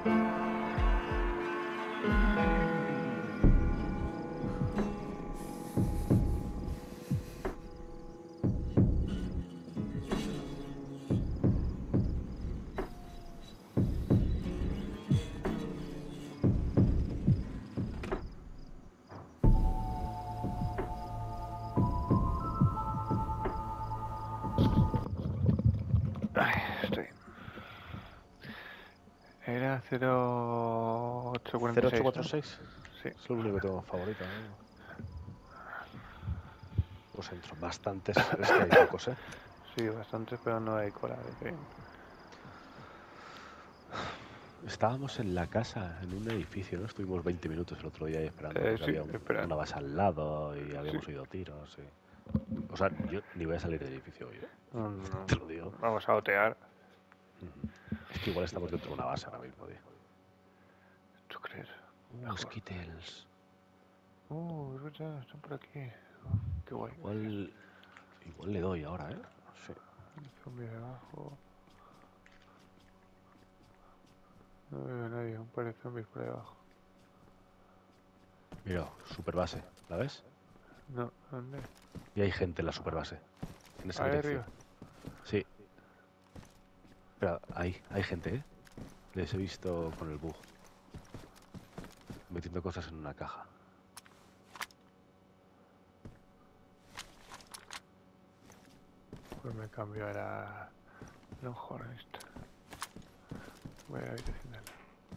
Estoy. Era 0846. 0846. Sí. Es lo único que tengo favorito, ¿no? Pues entro bastantes. Es que hay pocos, ¿eh? Sí, bastantes, pero no hay cola de tren. Estábamos en la casa, en un edificio, ¿no? Estuvimos 20 minutos el otro día ahí esperando porque Sí, había espera. una base al lado y Sí. habíamos oído tiros. O sea, yo ni voy a salir del edificio hoy, ¿eh? No, Te lo digo. vamos a otear. Es que igual estamos dentro de una base ahora mismo, tío. ¿Tú crees? Skittles. Es verdad, están por aquí. Qué guay. Igual le doy ahora, ¿eh? Sí. El zombie de abajo. No veo a nadie, un par de zombies por ahí abajo. Mira, super base, ¿la ves? No, ¿dónde? Y hay gente en la super base. En esa Ahí dirección. arriba. Sí. Pero hay gente, ¿eh? Les he visto con el bug. Metiendo cosas en una caja. Pues me cambio a la Longhornist. Voy a la habitación de al lado.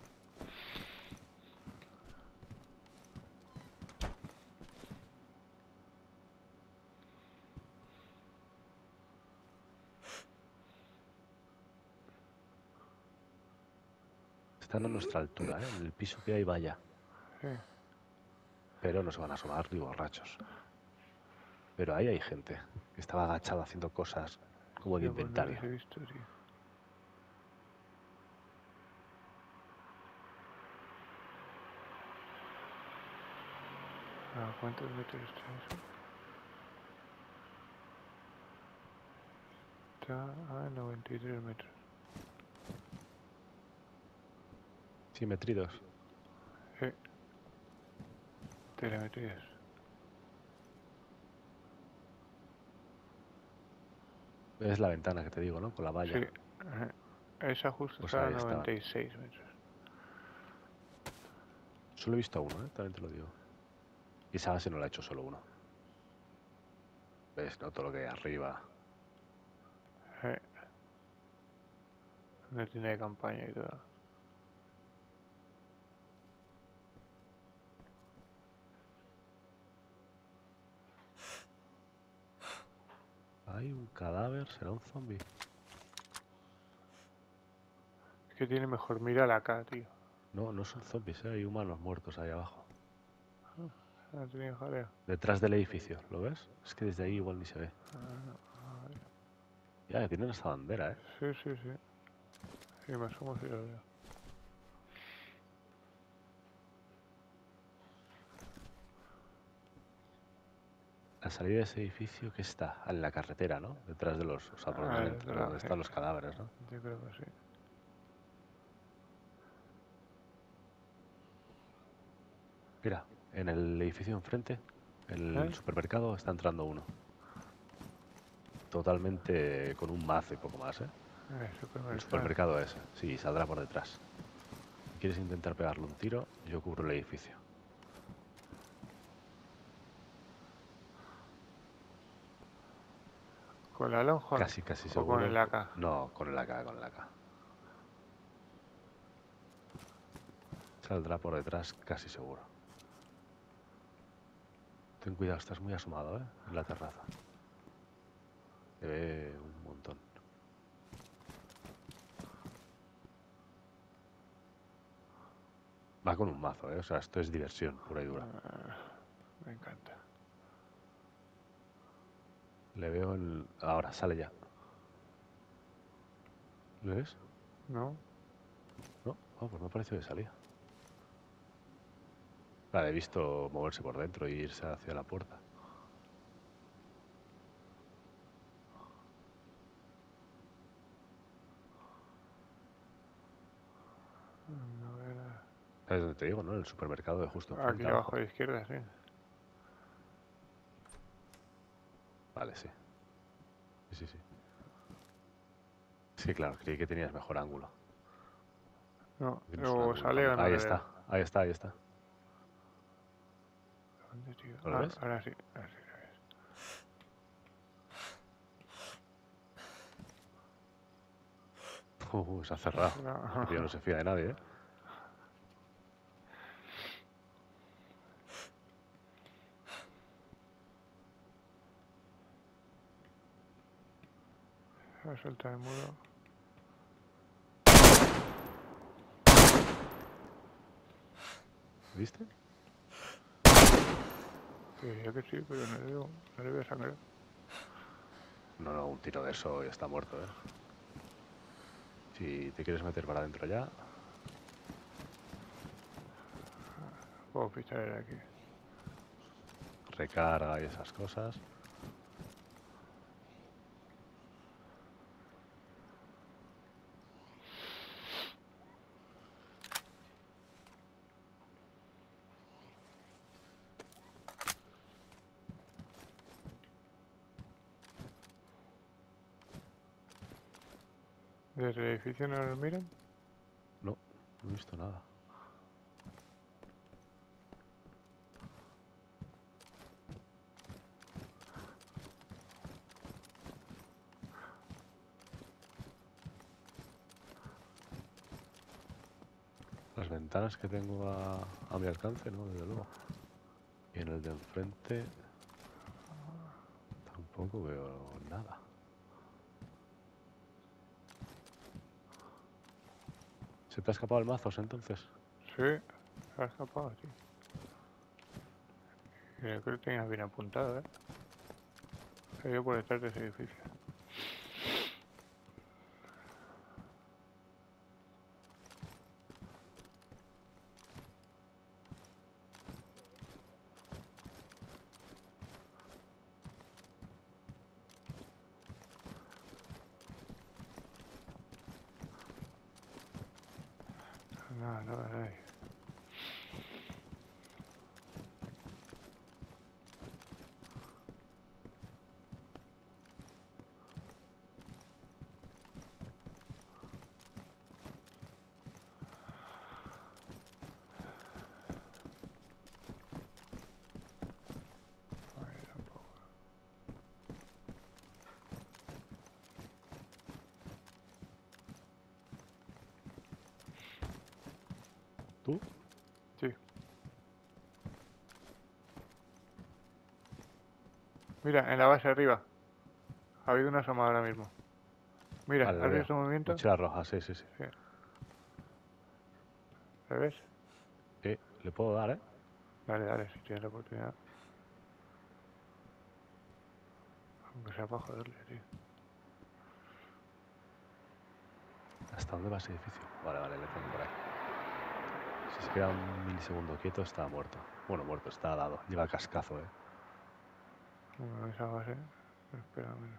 Están a nuestra altura, ¿eh? En el piso que hay, vaya. Sí. Pero no se van a asomar ni borrachos. Pero ahí hay gente que estaba agachada haciendo cosas como de Yo pues no los inventario. he visto, tío. ¿A cuántos metros está eso? Está a 93 metros. Sí, metridos. Sí. Telemetrías. Es la ventana que te digo, ¿no? Con la Sí. valla. Esa justo Pues está a ahí estaban. 96 metros. Solo he visto a uno, ¿eh? También te lo digo. Y esa base no la ha hecho solo uno. ¿Ves, no? Todo lo que hay arriba. No tiene campaña y todo. Hay un cadáver, será un zombie. Es que tiene mejor mira la cara, tío. No, no son zombies, ¿eh? Hay humanos muertos ahí abajo. Ha tenido jaleo. Detrás del edificio, ¿lo ves? Es que desde ahí igual ni se ve. Ya, tienen esta bandera, ¿eh? Sí, sí, sí. Sí, me asomo si lo veo. La salida de ese edificio que está en la carretera, ¿no? Detrás de los, o sea, por donde, por donde Sí. están los cadáveres, ¿no? Yo creo que sí. Mira, en el edificio enfrente, el supermercado, está entrando uno. Totalmente con un mazo y poco más, ¿eh? El supermercado ese, sí, saldrá por detrás. Si quieres intentar pegarle un tiro, yo cubro el edificio. ¿Con la Longhorn? Casi ¿O con seguro. el AK? No, con el AK, con el AK. Saldrá por detrás, casi seguro. Ten cuidado, estás muy asomado, ¿eh? En la terraza. Se ve un montón. Va con un mazo, ¿eh? O sea, esto es diversión pura y dura. Me encanta. Le veo el... Ahora, sale ya. ¿Lo ves? ¿No? No, pues me parece que salía. La he visto moverse por dentro e irse hacia la puerta. No ¿Sabes dónde te digo, no? En el supermercado de justo enfrente, Aquí abajo a la izquierda, sí. Vale, sí. Sí, sí, sí. Sí, claro, creí que tenías mejor ángulo. No, Tienes un o ángulo sale o no ahí le veo. está, ahí está, ahí está. ¿Dónde, tío? ¿No lo ves? Ahora sí, ahora sí. Se ha cerrado. Este tío no No. se fía de nadie, ¿eh? Va a soltar el muro. ¿Viste? Diría que sí, pero no le veo sangre. No, no, un tiro de eso y está muerto, ¿eh? Si te quieres meter para adentro ya, Puedo pisar aquí. recarga y esas cosas. ¿Desde el edificio no nos miran? No, no he visto nada. Las ventanas que tengo a mi alcance, no, desde luego. Y en el de enfrente tampoco veo nada. ¿Se te ha escapado el mazos entonces? Sí, se ha escapado, tío. Creo que lo tenías bien apuntado, ¿eh? Se ha ido por detrás de ese edificio. No, no, no. Ahí tampoco. ¿Tú? Sí. Mira, en la base arriba. Ha habido una asomada ahora mismo. Mira, Vale, le ¿has veo. visto un movimiento? Mochila roja, sí, sí, sí. Sí. ¿Le ves? Le puedo dar, ¿eh? Dale, dale, si tienes la oportunidad. Aunque sea para joderle, tío. ¿Hasta dónde va ese edificio? Vale, vale, le tengo por ahí. Si se queda un milisegundo quieto, está muerto. Bueno, muerto, está dado. Lleva cascazo, ¿eh? Bueno, esa base. Espera, mira.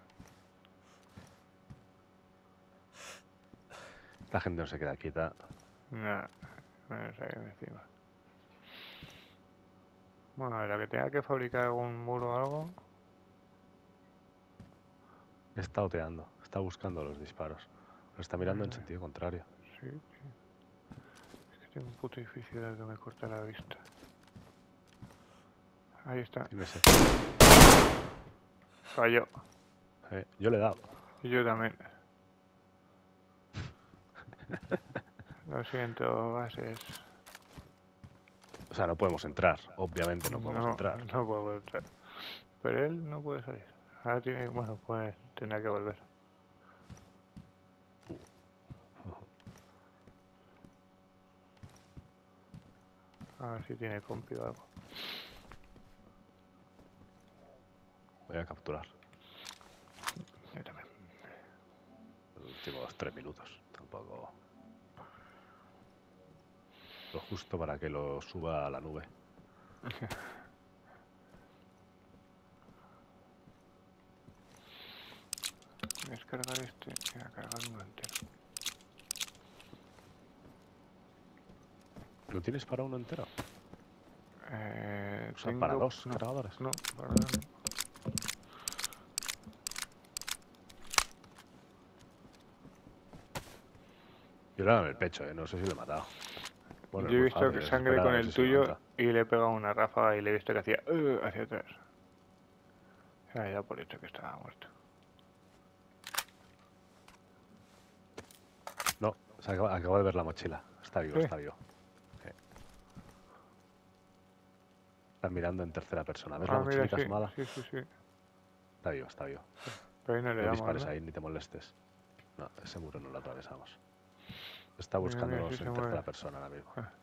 La gente no se queda quieta. Nah, me saquen encima. Bueno, la que tenga que fabricar algún muro o algo. Está oteando, está buscando los disparos. Lo está mirando en sentido contrario. Sí, tío. Es que tengo un puto edificio del que me corta la vista. Ahí está. Tiene ese. Falló. Yo le he dado. Y yo también. Lo siento, bases. O sea, no podemos entrar. Obviamente no podemos No, entrar. no puedo entrar. Pero él no puede salir. Ahora tiene, bueno, pues tendrá que volver. A ver si tiene compi o algo. Voy a capturar. Yo también. Los últimos 3 minutos. Tampoco. Lo justo para que lo suba a la nube. Descargar este y a cargar uno entero. ¿Lo tienes para uno entero? O sea, Tengo... para dos no, cargadores. no, para nada, no. Yo le he dado en el pecho, no sé si lo he matado. Bueno, es Yo he muy visto fácil, que es sangre esperar a con ver el si lo tuyo entra. y le he pegado una ráfaga y le he visto que hacía hacia atrás. Ya por esto que estaba muerto. No, acabo de ver la mochila. Está vivo, Sí. está vivo. Está mirando en tercera persona. ¿Ves la Ah, mira, mochilita sí, asomada? sí, sí, sí. Está vivo, está vivo. Pero ahí no le No damos, dispares ¿no? ahí ni te molestes. No, ese muro no lo atravesamos. Está Mira, mira, sí buscándonos se en mueve. tercera persona ahora mismo. Ah,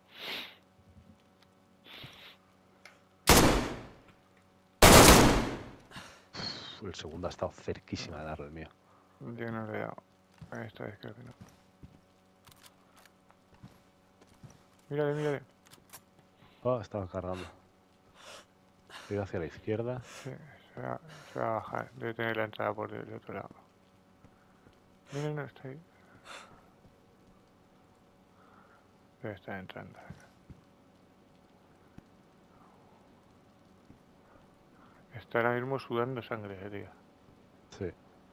El segundo ha estado cerquísima de darle el mío. yo no le he dado. Esta vez creo que no. Mírale, mírale. Oh, estaba cargando. He ido hacia la izquierda. Sí, se va a bajar. Debe tener la entrada por el otro lado. Mira, no, está ahí. Debe estar entrando. Está ahora mismo sudando sangre, tío. Sí.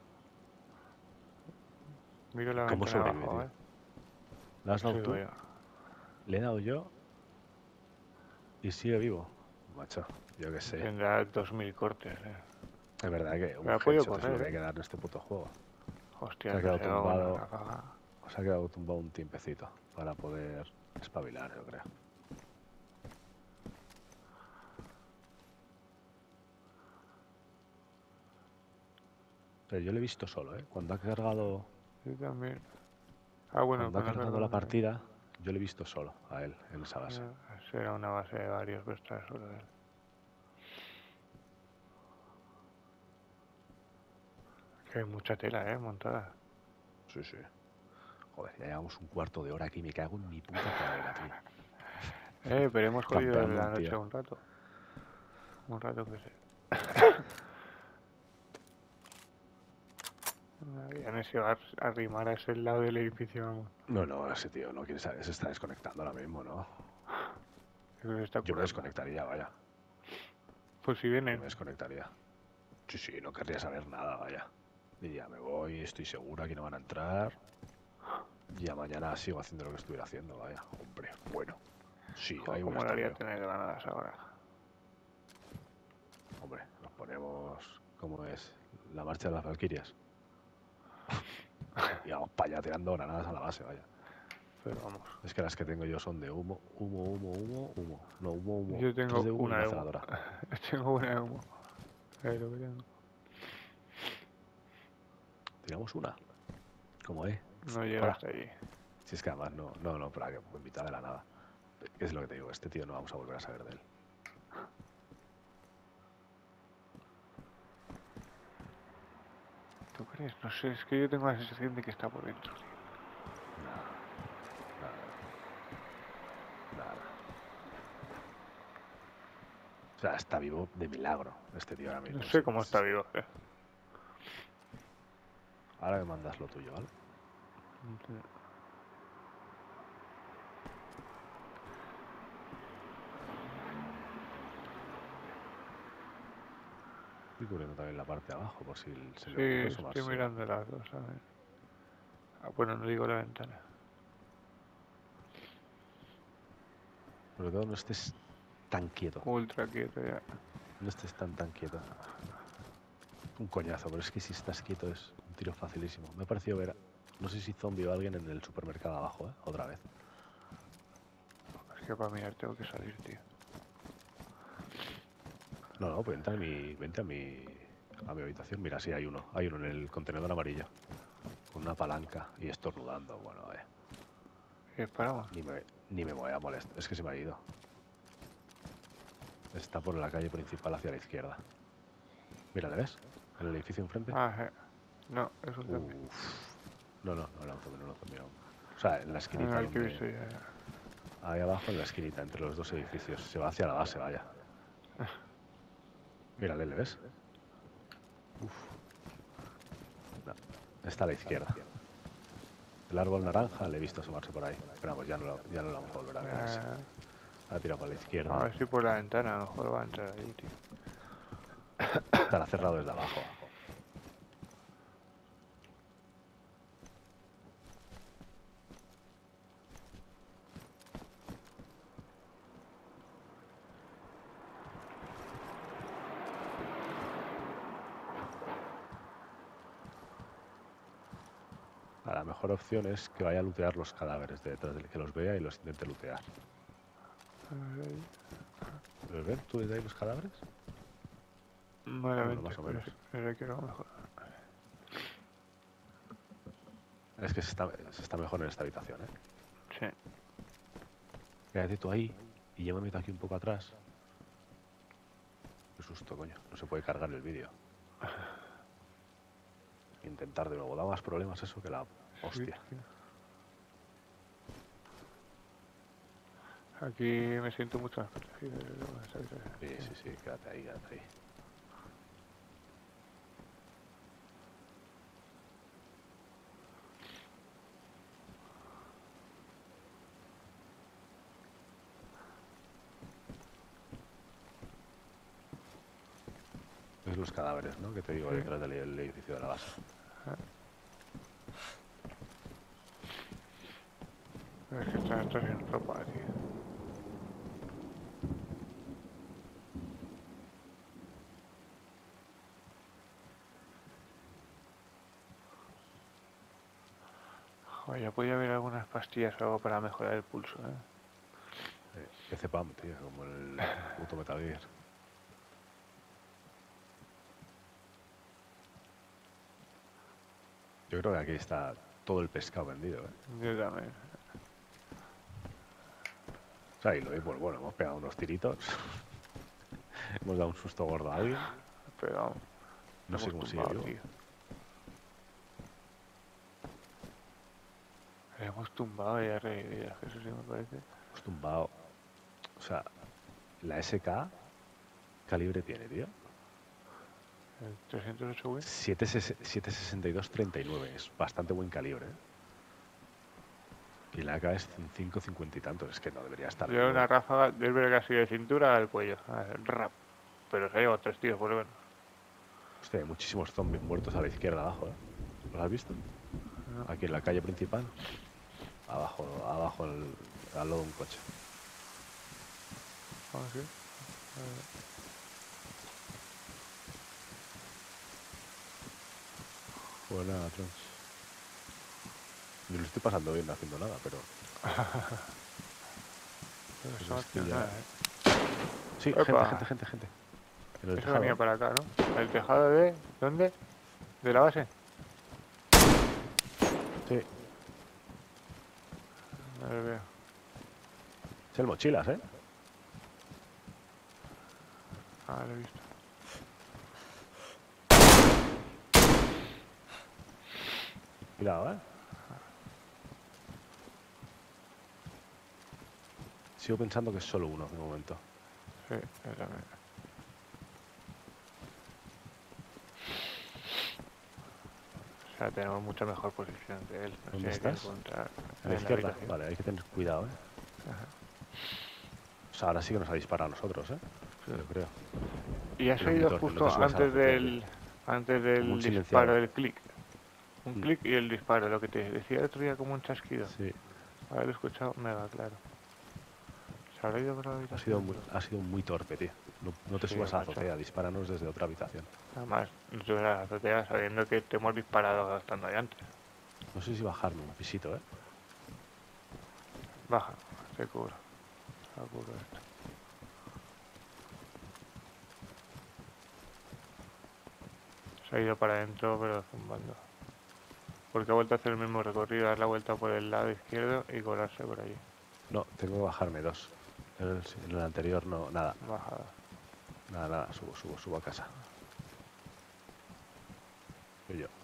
Miro la ¿Cómo ventana de sobrevive, abajo, tío? ¿eh? ¿Le has dado Sí, tú? yo. Le he dado yo. Y sigue vivo. Macho, yo qué sé. Tendrá 2000 cortes, Es verdad que un Pero ha podido headshot es lo que correr, hay que dar en este puto juego. Se Hostia, ha que quedado se va una tumbado. ráfaga. Se ha quedado tumbado un tiempecito para poder espabilar, yo creo. Pero yo lo he visto solo, ¿eh? Cuando ha cargado, Yo también. Ah, bueno, cuando ha cuando ha cargado la cargado. partida, yo lo he visto solo a él en esa base. Será una base de varios, pero está solo él. Que hay mucha tela, montada. Sí, sí. Joder, ya llevamos un cuarto de hora aquí, me cago en mi puta carrera, tío. Pero hemos jodido Campeando la un noche tío. un rato. Un rato que sé. Ya no se va a arrimar a ese lado del edificio, vamos. No, no, ese tío no quiere saber, se está desconectando ahora mismo, ¿no? Yo creo que se está Yo me curando. desconectaría, vaya. Pues si Yo vienen. me desconectaría. Sí, sí, no querría saber nada, vaya. Diría, me voy, estoy seguro, aquí no van a entrar. Y ya mañana sigo haciendo lo que estuviera haciendo, vaya. Hombre, bueno. Sí, Joder, ahí voy a cómo le estar haría yo. tener granadas ahora. Hombre, nos ponemos... ¿Cómo es? La marcha de las Valquirias. Y vamos para allá tirando granadas a la base, vaya. Pero vamos. Es que las que tengo yo son de humo, humo, humo, humo, humo. No, humo, humo. Yo 3 tengo de humo y una una de humo. celadora. Tengo una de humo. Es lo que tengo. Tiramos una. ¿Cómo es? No llega Para. hasta allí. Si es que además no, para que en mitad de la nada. Es lo que te digo, este tío no vamos a volver a saber de él. ¿Tú crees? No sé, es que yo tengo la sensación de que está por dentro, tío. Nada, nada, nada. O sea, está vivo de milagro este tío ahora mismo. No sé cómo está vivo, Ahora me mandas lo tuyo, ¿vale? Estoy cubriendo también la parte de abajo por si se le Sí, ocurre estoy asomarse. mirando las dos, ¿sabes? Ah, bueno, no digo la ventana. Sobre todo no estés tan quieto. Ultra quieto ya. No estés tan quieto. Un coñazo, pero es que si estás quieto es un tiro facilísimo. Me ha parecido ver, no sé si zombie o alguien en el supermercado abajo, ¿eh? Otra vez. Es que para mirar tengo que salir, tío. No, pues vente a mi habitación. Mira, sí hay uno. Hay uno en el contenedor amarillo. Con una palanca y estornudando. Bueno, ¿Y disparamos? ni me voy a molestar. Es que se me ha ido. Está por la calle principal hacia la izquierda. Mira, ¿le ves? En el edificio enfrente. Ah, no, es un zombie. No era un zombie, no era un zombie aún. O sea, en la esquinita El que he donde... visto ya. Ahí abajo en la esquinita, entre los dos edificios. Se va hacia la base, vaya. Mírale, ¿le ves? Uf. No, está a la izquierda. el árbol naranja le he visto asomarse por ahí. Pero vamos, ya no lo vamos a volver a ver. Así. Ha tirado para la A izquierda. ver si por la ventana, a lo mejor va a entrar ahí, tío. Estará cerrado desde abajo. La mejor opción es que vaya a lootear los cadáveres de detrás del que los vea y los intente lootear. A ver ahí. ¿Los ves tú desde ahí los cadáveres? Malamente, más o menos. pero que no mejor. Es que se está mejor en esta habitación, ¿eh? Sí. Quédate tú ahí y yo me meto aquí un poco atrás. Qué susto, coño. No se puede cargar el vídeo. Intentar de nuevo. Da más problemas eso que la hostia. Sí, aquí me siento mucho más protegido. Sí, quédate ahí, quédate ahí. Es los cadáveres, ¿no? Que te digo Sí. detrás del edificio de la base. Es que está sin ropa, tío. Joder, ya podía haber algunas pastillas o algo para mejorar el pulso, ¿eh? Que cepam, tío, como el puto Metal Gear. Yo creo que aquí está todo el pescado vendido, ¿eh? Yo también. O sea, y lo mismo, bueno, hemos pegado unos tiritos. Hemos dado un susto gordo a alguien. Pero vamos, No sé hemos cómo sigue tumbado, vivo. tío. Hemos tumbado y ha revivido, que eso sí me parece. Hemos tumbado. O sea, la SK, calibre tiene, tío. El 308 Win. 7,62-39. Es bastante buen calibre, ¿eh? Y la AK es 5,50 y tantos. Es que no debería estar Yo vivo. una ráfaga, es verdad que ha sido de cintura al cuello. A ver, rap. Pero se ha llevado 3 tiros, por lo menos. Hostia, hay muchísimos zombies muertos a la izquierda abajo, ¿eh? ¿Los has visto? No. Aquí en la calle principal. Abajo, al lado de un coche. ¿Cómo así? Pues nada, Trunks. Yo lo estoy pasando bien, no haciendo nada, pero... Pero Pues eso no estoy tiene ya- nada, Sí, Epa. gente. En el Eso tejado. venía para acá, ¿no? ¿El tejado de...? ¿Dónde? ¿De la base? Sí, No lo veo. es el mochilas, ¿eh? Ah, lo he visto. Cuidado, ¿eh? Sigo pensando que es solo uno de momento. Sí, yo también. O sea, tenemos mucha mejor posición de él. No ¿Dónde sé qué estás? encontrar A la en izquierda. habitación. Vale, hay que tener cuidado, ¿eh? Ajá. O sea, ahora sí que nos ha disparado a nosotros, ¿eh? Sí. Yo creo. Y has Pero oído Víctor, que no justo te subas a la antes azotea, del... Antes Como del un disparo silenciado. del clic. Un clic y el disparo, lo que te decía el otro día como un chasquido. Sí, Haberlo escuchado mega claro. ¿Se habrá ido por la ha habitación? sido muy torpe, tío. No te Sí, subas a la macho. azotea, dispáranos desde otra habitación. Además, no te la azotea sabiendo que te hemos disparado estando ahí antes. No sé si bajarme un pisito, ¿eh? Baja, te cubro. Te cubro esto. Se ha ido para adentro, pero zumbando. Porque ha vuelto a hacer el mismo recorrido, dar la vuelta por el lado izquierdo y colarse por allí. No, tengo que bajarme 2. En el anterior no, nada, Bajada. nada, subo a casa. Soy yo.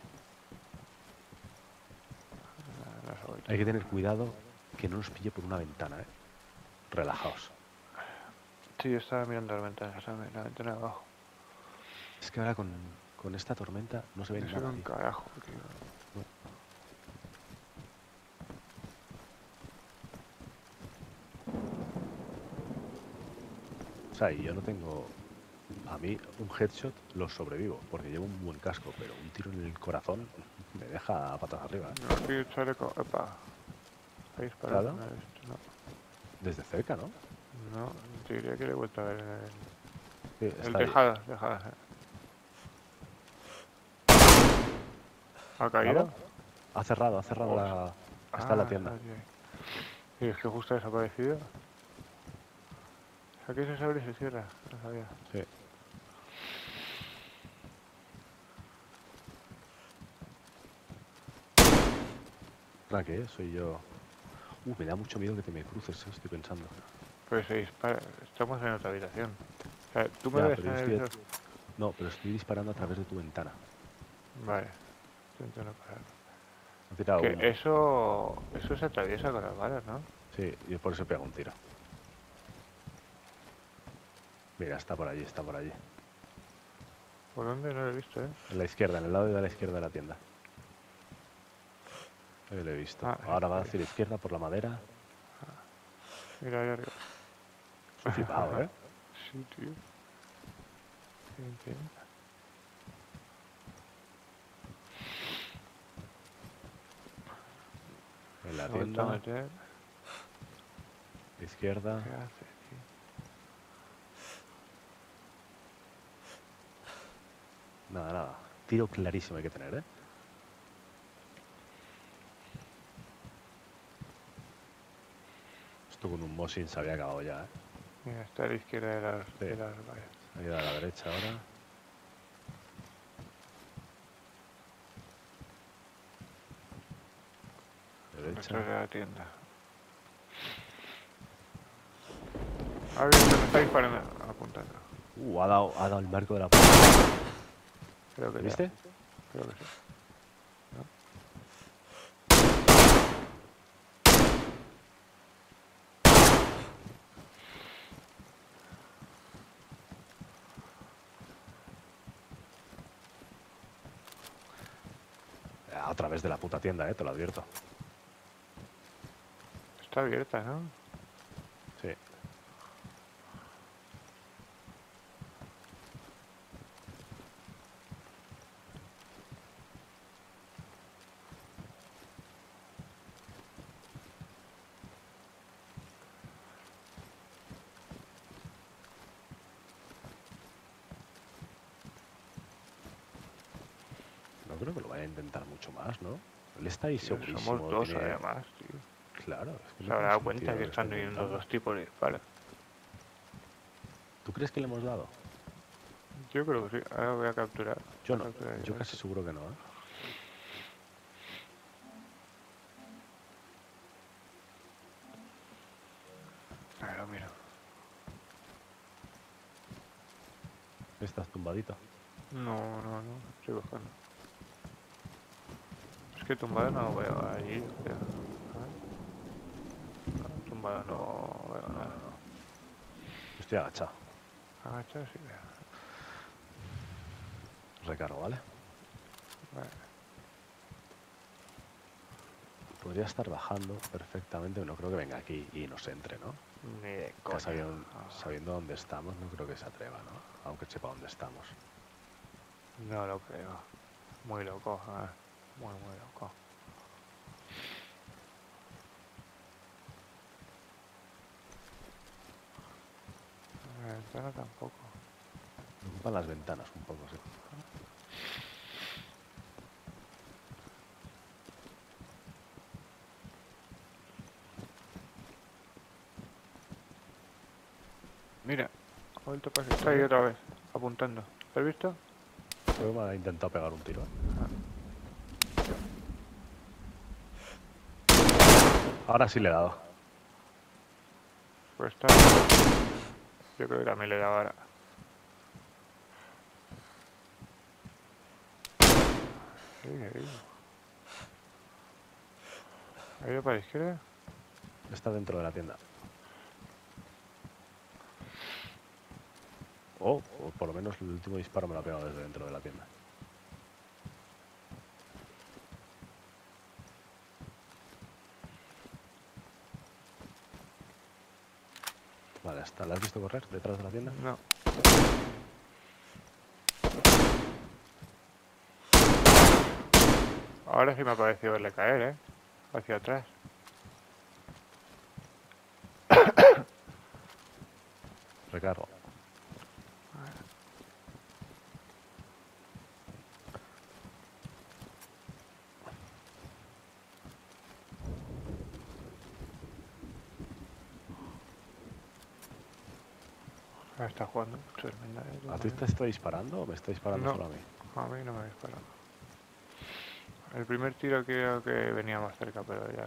No se ha vuelto. Hay que tener cuidado que no nos pille por una ventana, ¿eh? Relajaos. Sí, yo estaba mirando la ventana de abajo. Es que ahora con esta tormenta no se ve No sé nada, un tío. carajo, tío. sea, y yo no tengo... A mí un headshot lo sobrevivo, porque llevo un buen casco, pero un tiro en el corazón me deja patas arriba, ¿eh? No, aquí el chaleco. Epa. Ahí disparado Claro, con el esto, no. desde cerca, ¿no? No, te diría que le he vuelto a ver en Sí, el está ahí. tejado, tejado. ¿Ha ¿Dado? caído? Ha cerrado Os- la... Está en la Ah, tienda. está aquí. Y es que justo ha desaparecido. Aquí se abre y se cierra. No sabía. Sí. ¿Para qué? Soy yo... me da mucho miedo que te me cruces, estoy pensando. Pues se dispara. Estamos en otra habitación. O sea, tú me Ya, ves pero en yo el estoy... visor. No, pero estoy disparando a través de tu ventana. Vale. Intento no parar. Ha tirado Que humo. eso se atraviesa con las balas, ¿no? Sí, y por eso pego un tiro. Mira, está por allí, está por allí. ¿Por dónde? No lo he visto, ¿eh? En la izquierda, en el lado de la izquierda de la tienda. Ahí lo he visto. Ah, Ahora va sí. hacia la izquierda por la madera. Mira, ahí arriba. Estoy flipado, ¿eh? Sí, tío. Qué intenso. En la Me he vuelto a tienda, meter. izquierda. ¿Qué hace, tío? Nada, nada. Tiro clarísimo hay que tener, ¿eh? Esto con un Mosin se había acabado ya, ¿eh? Mira, está a la izquierda de Sí. de las vallas. Ha ido a la derecha ahora. Derecha. Detrás de la tienda. Ah, bien, se me está disparando. Apuntando. Ha dado el marco de la puerta. Creo que ya. ¿Viste? Creo que sí. ¿No? A través de la puta tienda, te lo advierto. Está abierta, ¿no? Sí. No creo que lo vaya a intentar mucho más, ¿no? Él está ahí Tío, somos segurísimo. dos Tiene... además, tío. Claro, es que Se no habrá tiene dado sentido cuenta que lo que está están viniendo intentando. dos tipos de disparos. ¿Tú crees que le hemos dado? Yo creo que sí. Ahora voy a capturar. Yo Voy a no. capturar Yo yo casi esto. seguro que no, ¿eh? A ver, lo miro. Estás tumbadito. No, no, no. Estoy buscando. Es que tumbado no veo allí. Creo. A ver. No, tumbado No, no veo no, nada. no, no. Yo estoy agachado. Agachado sí veo. Recargo, ¿vale? Vale. Podría estar bajando perfectamente, no creo que venga aquí y nos entre, ¿no? Ni de Ya coña. sabiendo dónde estamos, no creo que se atreva, ¿no? Aunque sepa dónde estamos. No lo creo. Muy loco, muy, muy loco. La ventana tampoco. Me ocupan las ventanas un poco, sí. Mira, ha vuelto para está ahí otra vez, apuntando. ¿Lo has visto? Creo que me ha intentado pegar un tiro, ¿eh? Ahora sí le he dado. Pues está. Yo creo que también le daba ahora. Sí. ¿Ha ido para la izquierda? Está dentro de la tienda. O por lo menos el último disparo me lo ha pegado desde dentro de la tienda. Vale, está. ¿La has visto correr detrás de la tienda? No. Ahora sí me ha parecido verle caer, hacia atrás. Recargo. Ahora está jugando tremenda. ¿A ti te está disparando o me está disparando No. solo a mí? A mí no me ha disparado. El primer tiro creo que venía más cerca, pero ya...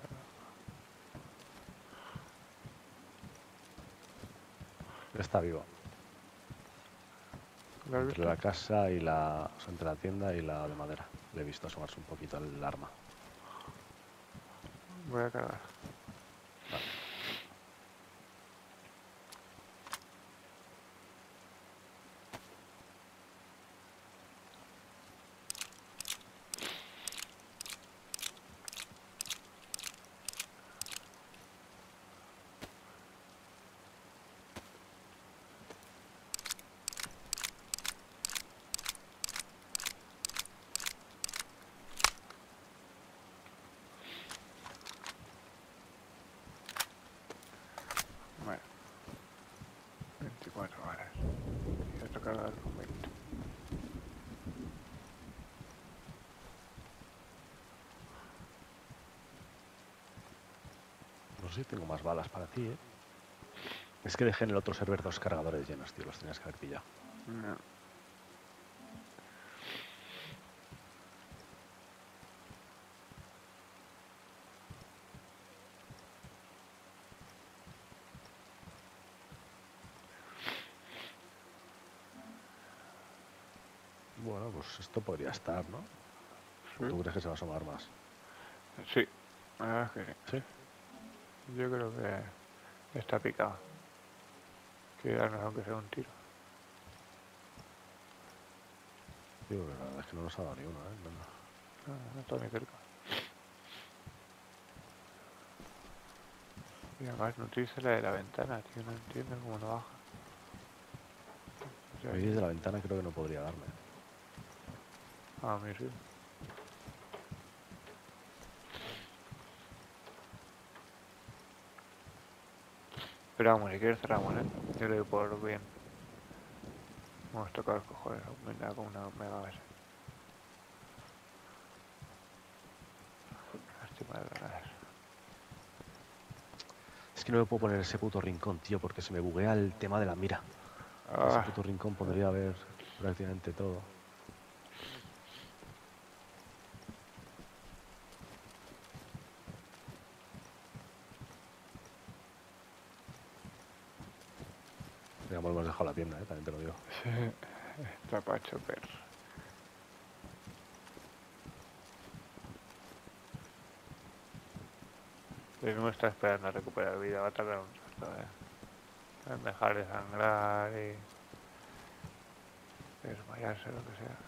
Está vivo. ¿Lo has Entre visto? la casa y la... O sea, entre la tienda y la de madera. Le he visto asomarse un poquito el arma. Voy a cargar. Vale. Bueno. 24 horas. Y otro cargador con 20. No sé si tengo más balas para ti, ¿eh? Es que dejé en el otro server 2 cargadores llenos, tío. Los tenías que haber pillado. No. Bueno, pues esto podría estar, ¿no? Sí. ¿Tú crees que se va a asomar más? Sí. La verdad es que sí. Sí. Yo creo que está picado. Que darnos aunque sea un tiro. Digo que la verdad es que no nos ha dado ni uno, ¿eh? No está ni cerca. Y además no utiliza la de la ventana, tío. No entiendo cómo no baja. O sea, Ahí desde la ventana creo que no podría darme. a mí sí. Pero vamos, si quieres cerramos, Yo le doy por bien. Vamos a tocar los cojones. Me da como una mega base. Lástima de verdad. Es que no me puedo poner ese puto rincón, tío, porque se me buguea el tema de la mira. Ese Ah, puto rincón podría haber prácticamente todo. Digamos, hemos dejado la tienda, también te lo digo. está para choper. El mismo está esperando a recuperar vida. Va a tardar un rato, En dejar de sangrar y desmayarse, lo que sea.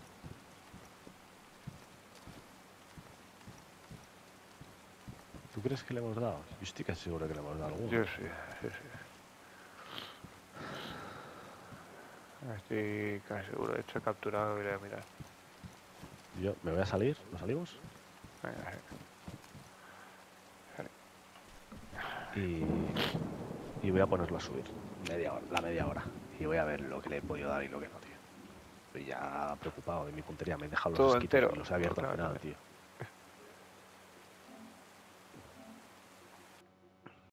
¿Tú crees que le hemos dado? Yo estoy casi seguro que le hemos dado alguno. Yo sí. Estoy casi seguro. De hecho, he capturado y voy a mirar. Yo me voy a salir, ¿nos salimos? Venga, Y voy a ponerlo a subir. La media hora. Y voy a ver lo que le he podido dar y lo que no, tío. Estoy ya preocupado de mi puntería. Me he dejado los todo esquitos entero. y los he abierto al final, tío.